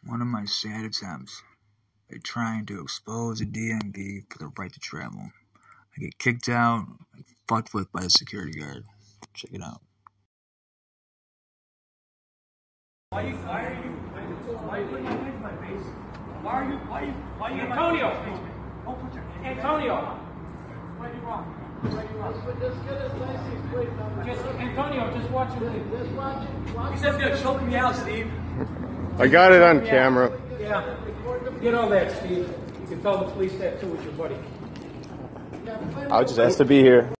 One of my sad attempts at trying to expose the DMV for the right to travel. I get kicked out and fucked with by the security guard. Check it out. Why are you putting your hands in my face? Why are you Antonio! Don't put your hands Antonio! What are you wrong? Antonio, just watch him. Just watch him. He says he's gonna choke me out, Steve. I got it on camera. Yeah. Get all that, Steve. You can tell the police that too with your buddy. I was just asked to be here.